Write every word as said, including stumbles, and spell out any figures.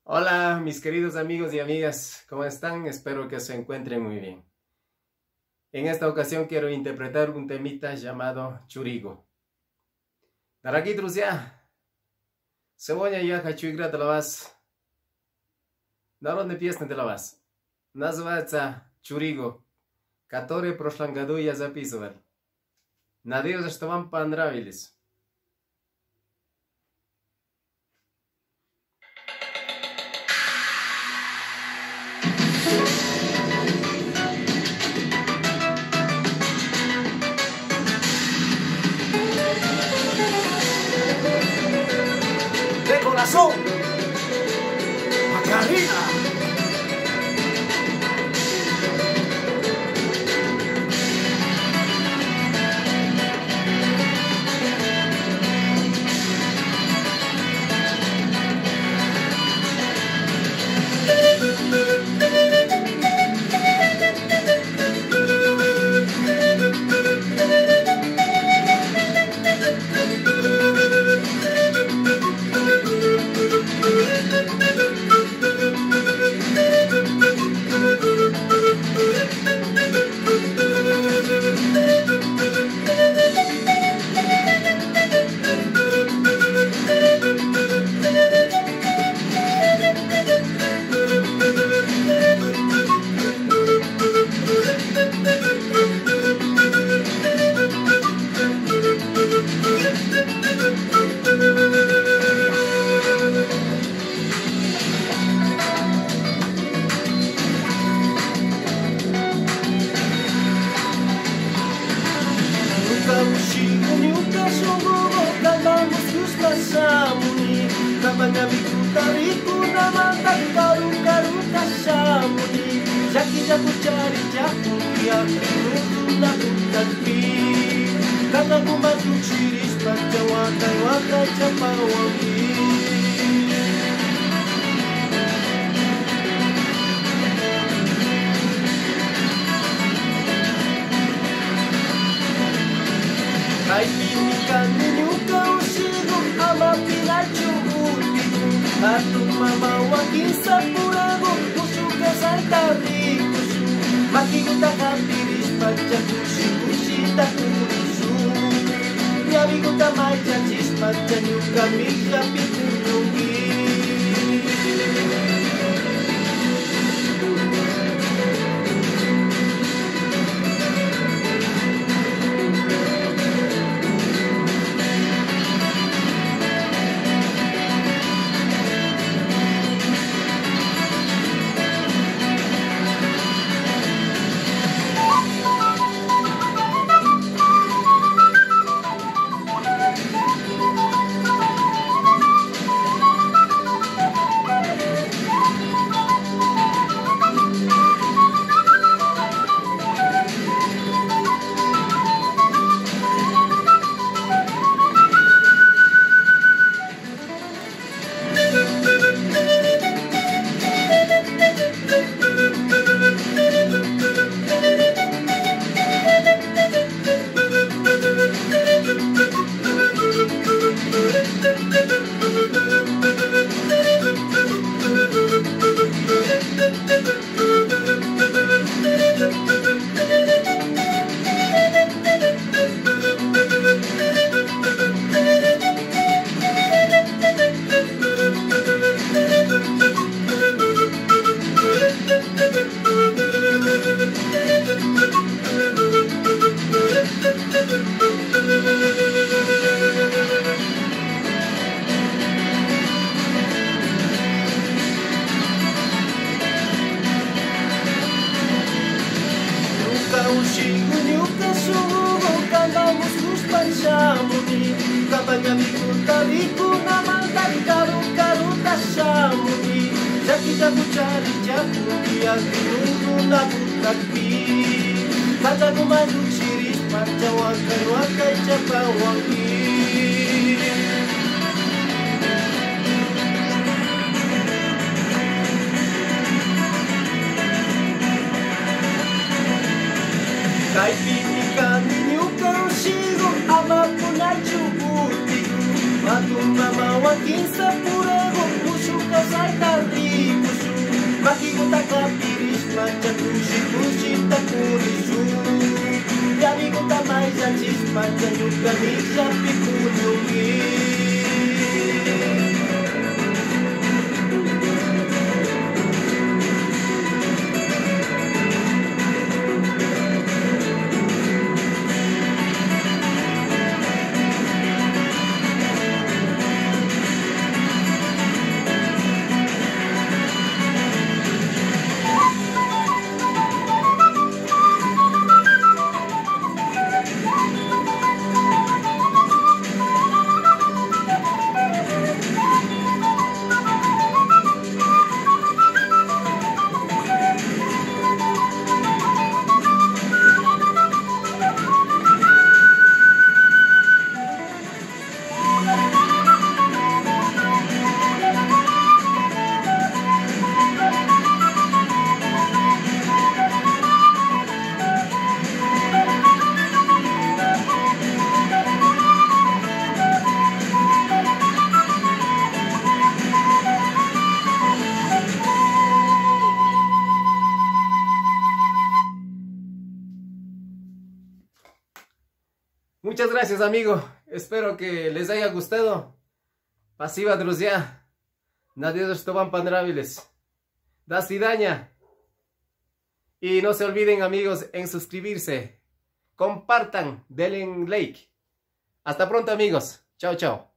Hola mis queridos amigos y amigas, ¿cómo están? Espero que se encuentren muy bien. En esta ocasión quiero interpretar un temita llamado Churigo. Daraki друзья, сегодня я хочу играть для вас народную песню для вас. Называется Чуриго, который в прошлом году я записывал. Надеюсь, что вам понравились. De corazón, Macarena. Jaku cari jaku yang menunggu lakukan pi karena ku maju ciris baca wakai wakai capawangi kai pini kan menyuka usiru ama pinacu utiku atu mama wakin sapurago usuka saltari Maki guta kapiris pacha kushi kushi ta kurusu Nyabi guta maja chis pacha nyuka mika pikunungi Jaku cari jaku yang menunggu lakukan pi kata ku maju ciris paca wakai wakai capawangi Kai pini kami nyuka usigo ama punaju utiku Matu mama wakin sapurago usuka saltari Makiguta kapiris machakushi kushita kurishu Yamiguta maisha chispa chanyuka misha pikunyungi Muchas gracias, amigo. Espero que les haya gustado. Pasiva druzia. Nadie estoban pandraviles. Da sidaña. Y no se olviden, amigos, en suscribirse. Compartan, denle like. Hasta pronto, amigos. Chao, chao.